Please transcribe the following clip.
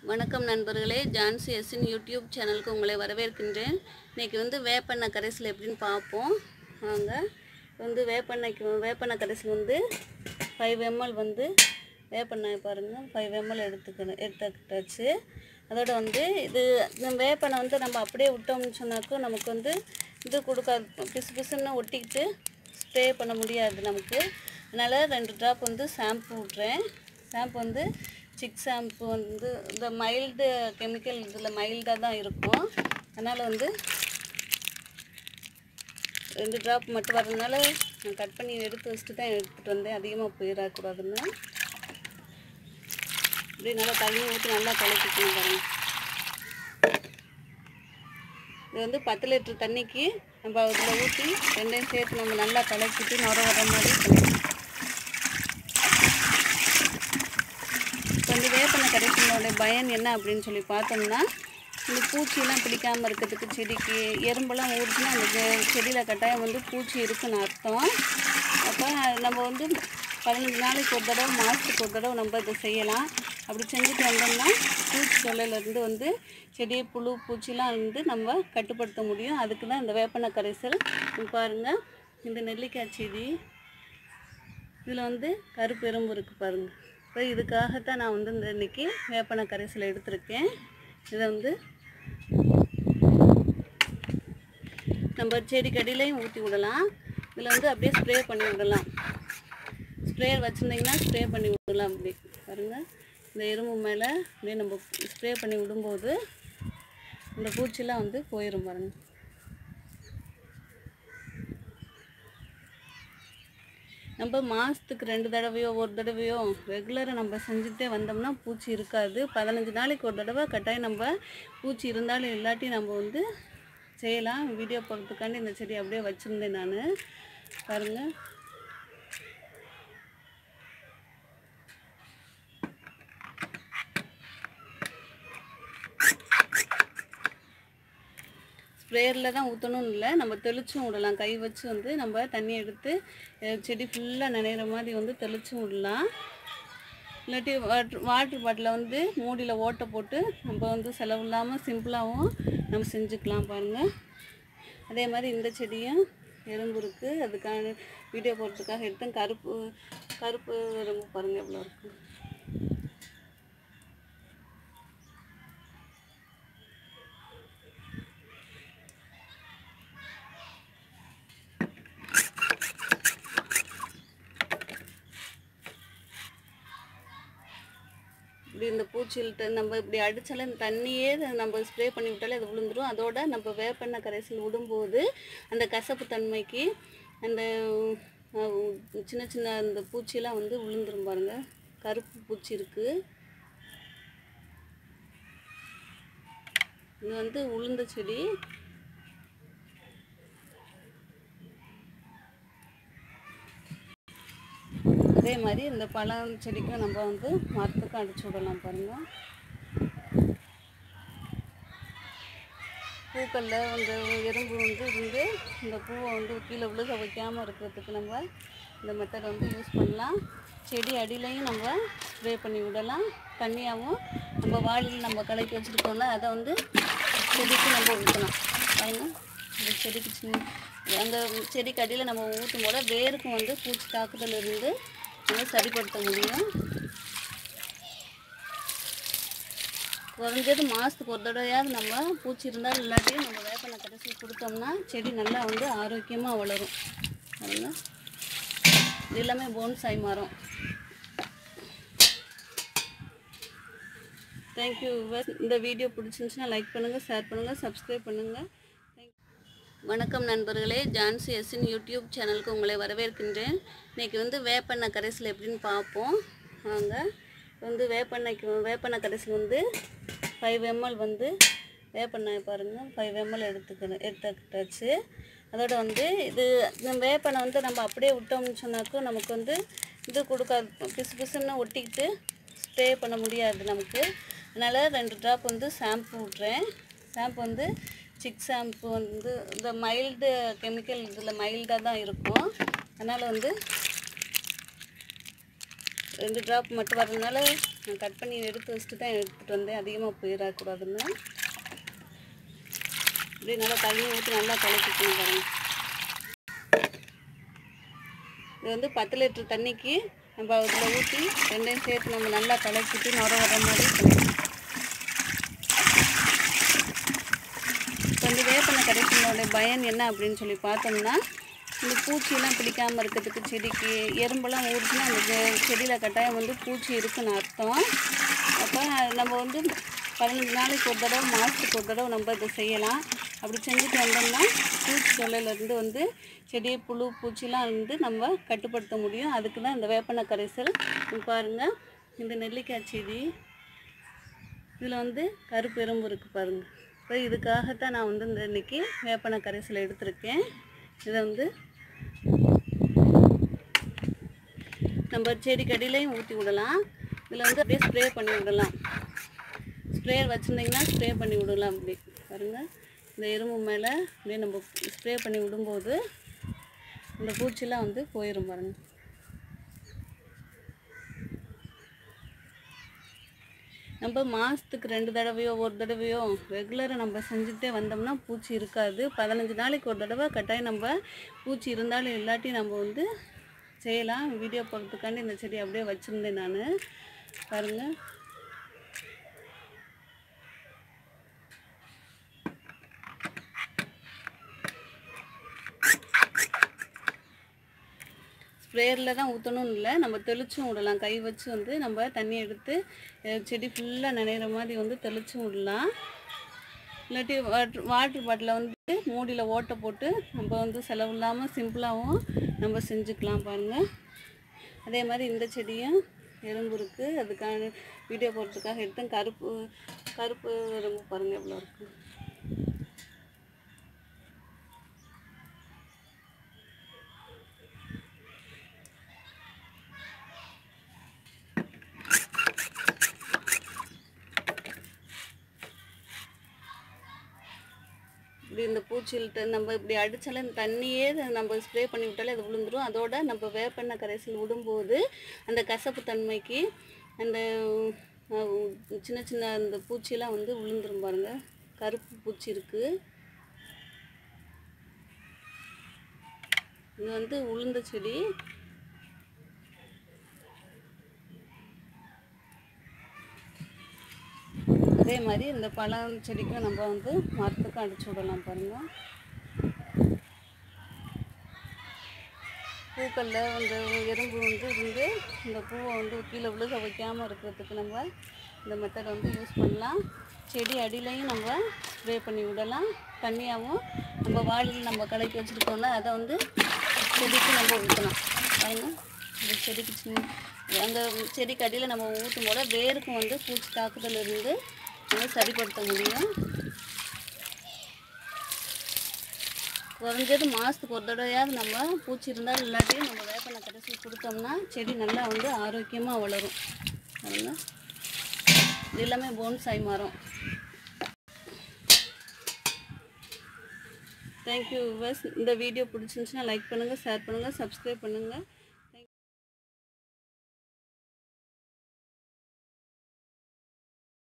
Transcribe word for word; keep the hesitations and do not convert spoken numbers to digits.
வணக்கம் நண்பர்களே, ஜான்சி எஸ்ஸின் யூடியூப் சேனலுக்கு உங்களை வரவேற்கின்றேன். இன்றைக்கி வந்து வேப்பெண்ணெய் கரைசல் எப்படின்னு பார்ப்போம் வாங்க. வந்து வேப்பெண்ணெய்க்கு வேப்பெண்ணெய் கரைசல் வந்து ஃபைவ் எம்எல் வந்து வேப்பெண்ணெய் பாருங்கள், ஃபைவ் எம்எல் எடுத்துக்கணும் எடுத்துக்கிட்டாச்சு. அதோட வந்து இது வேப்பெண்ணெய் வந்து நம்ம அப்படியே விட்டோம்னு சொன்னாக்கும் நமக்கு வந்து இது கொடுக்காது, பிசு பிசுன்னு ஒட்டிக்கிட்டு ஸ்ப்ரே பண்ண முடியாது நமக்கு. அதனால் ரெண்டு ட்ராப் வந்து ஷாம்பு விட்றேன். ஷாம்பு வந்து சிக் ஷாம்பு வந்து இந்த மைல்டு கெமிக்கல் இதில் மைல்டாக தான் இருக்கும். அதனால் வந்து ரெண்டு ட்ராப் மட்டும் வரதுனால நான் கட் பண்ணி எடுத்து வச்சுட்டு தான் எடுத்துகிட்டு வந்தேன், அதிகமாக போயிடக்கூடாதுன்னு. இப்படி நல்லா தண்ணி ஊற்றி நல்லா கலக்கிக்கணும் பாருங்கள். இது வந்து பத்து லிட்டர் தண்ணிக்கு நம்ம அதில் ஊற்றி ரெண்டையும் சேர்த்து நம்ம நல்லா கலக்கிட்டு நுர வர மாதிரி பண்ணிக்கணும். இப்போ வந்து வேப்பெண்ணெய் கரைசலோட பயன் என்ன அப்படின்னு சொல்லி பார்த்தோம்னா, இந்த பூச்சியெல்லாம் பிடிக்காமல் இருக்கிறதுக்கு, செடிக்கு எறும்பெல்லாம் ஊறுச்சுன்னா அந்த செடியில் கட்டாயம் வந்து பூச்சி இருக்குன்னு அர்த்தம். அப்போ நம்ம வந்து பதினஞ்சு நாளைக்கு ஒரு தடவை, மாதத்துக்கு ஒரு தடவை நம்ம இதை செய்யலாம். அப்படி செஞ்சுட்டு வந்தோம்னா பூச்சி தொல்லையிலேருந்து வந்து செடியை புழு பூச்சிலாம் வந்து நம்ம கட்டுப்படுத்த முடியும். அதுக்கு தான் இந்த வேப்பெண்ணெய் கரைசல். பாருங்கள், இந்த நெல்லிக்காய் செடி இதில் வந்து கருப்பு எறும்பு இருக்குது பாருங்கள். இப்போ இதுக்காகத்தான் நான் வந்து இந்த இன்றைக்கி வேப்பெண்ணெய் கரைசல் எடுத்திருக்கேன். இதை வந்து நம்ம செடி கடியிலையும் ஊற்றி விடலாம். இதில் வந்து அப்படியே ஸ்ப்ரே பண்ணி விடலாம். ஸ்ப்ரேயர் வச்சுருந்திங்கன்னா ஸ்ப்ரே பண்ணி விடலாம். அப்படி பாருங்கள், இந்த எறும்பு மேலே அப்படியே நம்ம ஸ்ப்ரே பண்ணி விடும்போது இந்த பூச்சிலாம் வந்து போயிடும் பாருங்கள். நம்ம மாதத்துக்கு ரெண்டு தடவையோ ஒரு தடவையோ ரெகுலராக நம்ம செஞ்சுட்டே வந்தோம்னா பூச்சி இருக்காது. பதினஞ்சு நாளைக்கு ஒரு தடவை கட்டாயம் நம்ம பூச்சி இருந்தாலும் இல்லாட்டி நம்ம வந்து செய்யலாம். வீடியோ போடுறதுக்காண்டி இந்த செடி அப்படியே வச்சுருந்தேன் நான். பாருங்கள், ஸ்ப்ரேயரில் தான் ஊற்றணும்னு இல்லை, நம்ம தெளிச்சும் விடலாம். கை வச்சு வந்து நம்ம தண்ணி எடுத்து செடி ஃபுல்லாக நினைகிற மாதிரி வந்து தெளிச்சும் விடலாம். இல்லாட்டி வாட்ரு வாட்ரு பாட்டிலில் வந்து மூடியில் ஓட்டை போட்டு நம்ம வந்து செலவு இல்லாமல் சிம்பிளாகவும் நம்ம செஞ்சுக்கலாம் பாருங்கள். அதே மாதிரி இந்த செடியும் எறும்பு இருக்குது, அதுக்கான வீடியோ போடுறதுக்காக எடுத்தேன். கருப்பு கருப்பு எறும்பு பாருங்கள் எவ்வளோ இருக்குது. இப்படி இந்த பூச்சிகிட்ட நம்ம இப்படி அடித்தாலே இந்த தண்ணியே நம்ம ஸ்ப்ரே பண்ணி விட்டாலே அது விழுந்துடும். அதோட நம்ம வேப்பெண்ணெய் கரைசல் விடும்போது அந்த கசப்பு தன்மைக்கு அந்த சின்ன சின்ன அந்த பூச்சியெல்லாம் வந்து விழுந்துடும் பாருங்கள். கருப்பு பூச்சி இருக்குது. இது வந்து உளுந்த செடி. அதே மாதிரி இந்த பழம் செடிக்கும் நம்ம வந்து மரத்துக்கும் அடிச்சு விடலாம் பாருங்கள். பூக்களில் இந்த எறும்பு வந்து இருந்து இந்த பூவை வந்து கீழே விழுக வைக்காமல் இருக்கிறதுக்கு நம்ம இந்த மெத்தடை வந்து யூஸ் பண்ணலாம். செடி அடியிலையும் நம்ம ஸ்ப்ரே பண்ணி விடலாம். தண்ணியாகவும் நம்ம வாளியில் நம்ம கலக்கி வச்சுருக்கோம்ல, அதை வந்து செடிக்கு நம்ம ஊற்றலாம் பாருங்கள். இந்த செடிக்கு சின்ன அந்த செடிக்கு அடியில் நம்ம ஊற்றும் போல வேருக்கும் வந்து பூச்சி தாக்குதல் இருந்து நம்ம சரிப்படுத்த முடியும். குறைஞ்சது மாதத்துக்கு ஒரு தடவையாவது நம்ம பூச்சி இருந்தாலும் இல்லாட்டியும் நம்ம வேப்பெண்ணெய் கரைசல் கொடுத்தோம்னா செடி நல்லா வந்து ஆரோக்கியமாக வளரும் பாருங்க. இது எல்லாமே போன்சாய் மரம். தேங்க்யூ. இந்த வீடியோ பிடிச்சிருந்துச்சுன்னா லைக் பண்ணுங்கள், ஷேர் பண்ணுங்கள், சப்ஸ்கிரைப் பண்ணுங்கள். வணக்கம் நண்பர்களே, ஜான்சி எஸ்ஸின் யூடியூப் சேனலுக்கு உங்களை வரவேற்கின்றேன். இன்றைக்கி வந்து வேப்பெண்ணெய் கரைசல் எப்படின்னு பார்ப்போம் வாங்க. வந்து வேப்பெண்ணெய்க்கு வேப்பெண்ணெய் கரைசல் வந்து ஃபைவ் எம்எல் வந்து வேப்பெண்ணெய் பாருங்கள், ஃபைவ் எம்எல் எடுத்துக்கணும் எடுத்துக்கிட்டாச்சு. அதோட வந்து இது வேப்பெண்ணெய் வந்து நம்ம அப்படியே விட்டோம்னு சொன்னாக்கும் நமக்கு வந்து இது கொடுக்காது, பிசு பிசுன்னு ஒட்டிக்கிட்டு ஸ்ப்ரே பண்ண முடியாது நமக்கு. அதனால் ரெண்டு ட்ராப் வந்து ஷாம்பு விட்றேன். ஷாம்பு வந்து சிக் ஷாம்பு வந்து இந்த மைல்டு கெமிக்கல் இதில் மைல்டாக தான் இருக்கும். அதனால் வந்து ரெண்டு ட்ராப் மட்டும் வரதுனால நான் கட் பண்ணி எடுத்து வச்சுட்டு தான் எடுத்துகிட்டு வந்தேன், அதிகமாக போயிடக்கூடாதுன்னு. இப்படி நல்லா தண்ணி ஊற்றி நல்லா கலக்கிக்கணும் பாருங்கள். இது வந்து பத்து லிட்டர் தண்ணிக்கு நம்ம இதில் ஊற்றி ரெண்டையும் சேர்த்து நம்ம நல்லா கலக்கிட்டு நுர வர மாதிரி பண்ணிக்கணும். இப்போ வந்து வேப்பெண்ணெய் கரைசலோட பயன் என்ன அப்படின்னு சொல்லி பார்த்தோம்னா, இந்த பூச்சியெல்லாம் பிடிக்காமல் இருக்கிறதுக்கு, செடிக்கு எறும்பெல்லாம் ஊறுச்சுன்னா அந்த செடியில் கட்டாயம் வந்து பூச்சி இருக்குன்னு அர்த்தம். அப்போ நம்ம வந்து பதினஞ்சு நாளைக்கு ஒரு தடவை, மாதத்துக்கு ஒரு தடவை நம்ம இதை செய்யலாம். அப்படி செஞ்சுட்டு வந்தோம்னா பூச்சி தொல்லையிலேருந்து வந்து செடியை புழு பூச்சிலாம் வந்து நம்ம கட்டுப்படுத்த முடியும். அதுக்கு தான் இந்த வேப்பெண்ணெய் கரைசல். பாருங்கள், இந்த நெல்லிக்காய் செடி இதில் வந்து கருப்பு எறும்பு இருக்குது பாருங்கள். இப்போ இதுக்காகத்தான் நான் வந்து இந்த இன்றைக்கி வேப்பெண்ணெய் கரைசல் எடுத்திருக்கேன். இதை வந்து நம்ம செடி கடியிலையும் ஊற்றி விடலாம். இதில் வந்து அப்படியே ஸ்ப்ரே பண்ணி விடலாம். ஸ்ப்ரேயர் வச்சுருந்திங்கன்னா ஸ்ப்ரே பண்ணி விடலாம். அப்படி பாருங்கள், இந்த எறும்பு மேலே அப்படியே நம்ம ஸ்ப்ரே பண்ணி விடும்போது இந்த பூச்சிலாம் வந்து போயிடும் பாருங்கள். நம்ம மாதத்துக்கு ரெண்டு தடவையோ ஒரு தடவையோ ரெகுலராக நம்ம செஞ்சுட்டே வந்தோம்னா பூச்சி இருக்காது. பதினஞ்சு நாளைக்கு ஒரு தடவை கட்டாயம் நம்ம பூச்சி இருந்தாலும் இல்லாட்டி நம்ம வந்து செய்யலாம். வீடியோ போடுறதுக்காண்டி இந்த செடி அப்படியே வச்சுருந்தேன் நான். பாருங்கள், ஸ்ப்ரேயரில் தான் ஊற்றணும்னு இல்லை, நம்ம தெளிச்சும் விடலாம். கை வச்சு வந்து நம்ம தண்ணி எடுத்து செடி ஃபுல்லாக நினைகிற மாதிரி வந்து தெளிச்சும் விடலாம். இல்லாட்டி வாட்ரு வாட்ரு பாட்டிலில் வந்து மூடியில் ஓட்டை போட்டு நம்ம வந்து செலவு இல்லாமல் சிம்பிளாகவும் நம்ம செஞ்சுக்கலாம். பாருங்கள், அதே மாதிரி இந்த செடியும் எறும்பு இருக்குது. அதுக்கான வீடியோ போடுறதுக்காக எடுத்தேன். கருப்பு கருப்பு எறும்பு பாருங்கள் எவ்வளோ இருக்குது. இப்படி இந்த பூச்சியில்ட்ட நம்ம இப்படி அடித்தாலே இந்த தண்ணியே நம்ம ஸ்ப்ரே பண்ணி விட்டாலே அது விழுந்துடும். அதோட நம்ம வேப்பெண்ணெய் கரைசல் விடும்போது அந்த கசப்பு தன்மைக்கு அந்த சின்ன சின்ன அந்த பூச்சியெல்லாம் வந்து விழுந்துடும் பாருங்கள். கருப்பு பூச்சி இருக்குது. இது வந்து உளுந்த செடி. அதே மாதிரி இந்த பழம் செடிக்கும் நம்ம வந்து மரத்துக்கும் அடிச்சு விடலாம். பாருங்கள், பூக்களில் இந்த எறும்பு வந்து இருந்து இந்த பூவை வந்து கீழே விழுக வைக்காமல் இருக்கிறதுக்கு நம்ம இந்த மெத்தடை வந்து யூஸ் பண்ணலாம். செடி அடியிலையும் நம்ம ஸ்ப்ரே பண்ணி விடலாம். தண்ணியாகவும் நம்ம வாளியில் நம்ம கலக்கி வச்சுருக்கோம்ல அதை வந்து செடிக்கு நம்ம ஊற்றலாம். பாருங்கள், இந்த செடிக்கு சின்ன அந்த செடிக்கு அடியில் நம்ம ஊற்றும் போல வேருக்கும் வந்து பூச்சி தாக்குதல் இருந்து நம்ம சரிப்படுத்த முடியும். குறைஞ்சது மாதத்துக்கு ஒரு தடவையாவது நம்ம பூச்சி இருந்தாலும் இல்லாட்டியும் நம்ம வேப்பெண்ணெய் கரைசல் கொடுத்தோம்னா செடி நல்லா வந்து ஆரோக்கியமாக வளரும். பாருங்கள், இது எல்லாமே போன்சாய் மரம். Thank you viewers. இந்த வீடியோ பிடிச்சிருந்துச்சுன்னா லைக் பண்ணுங்கள், ஷேர் பண்ணுங்கள், சப்ஸ்கிரைப் பண்ணுங்கள்.